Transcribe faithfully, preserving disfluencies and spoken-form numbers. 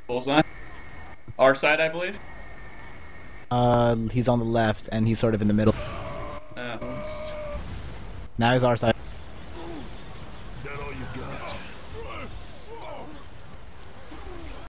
Bullseye. Our side, I believe. Uh, he's on the left, and he's sort of in the middle. Uh, Now he's our side.